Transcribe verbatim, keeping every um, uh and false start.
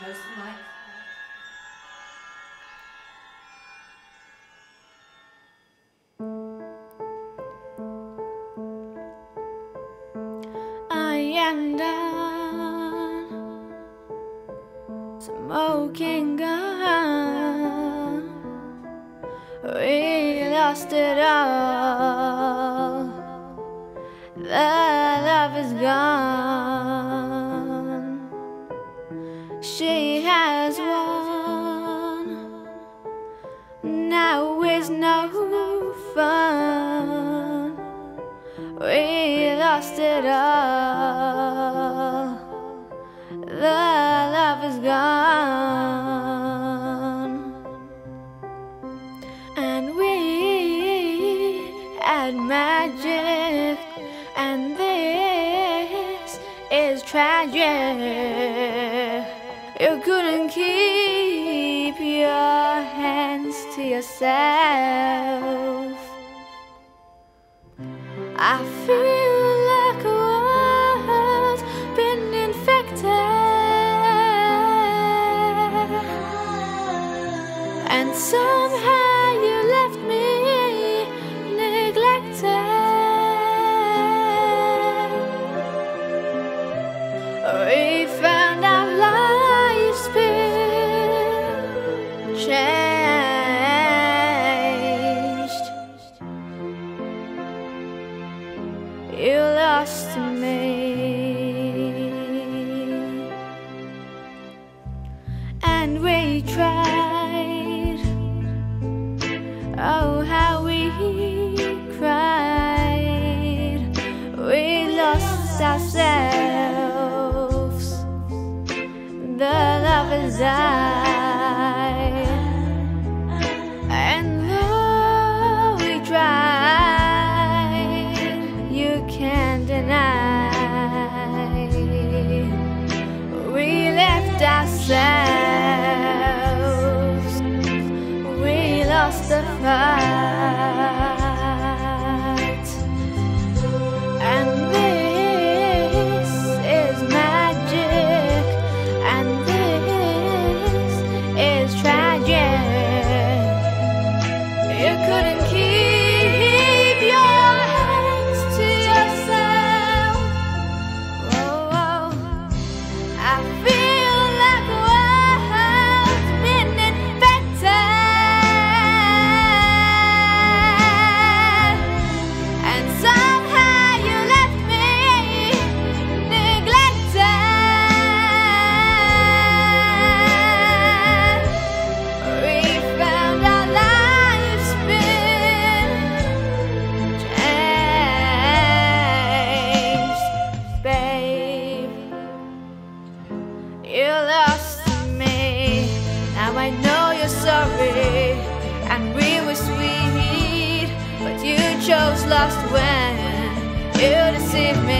Close the mic. I am done smoking gun. We lost it all. The love is gone. She has won. Now is no fun. We lost it all. The love is gone. And we had magic, and this is tragic. You couldn't keep your hands to yourself. I feel like a world's been infected, and somehow you left me neglected. We found our life's been changed. You lost me, and we tried. Oh, how we cried. We lost ourselves. The lovers died, and though we tried, you can't deny, we left ourselves. We lost the fight, and this is magic, and this is tragic. You couldn't keep your hands to yourself. Oh, oh. I feel like a world's been infected, and somehow you left me neglected. We found our lives been changed, babe. You lost me. Now I know you're sorry, and we were sweet, but you chose lost when you deceived me.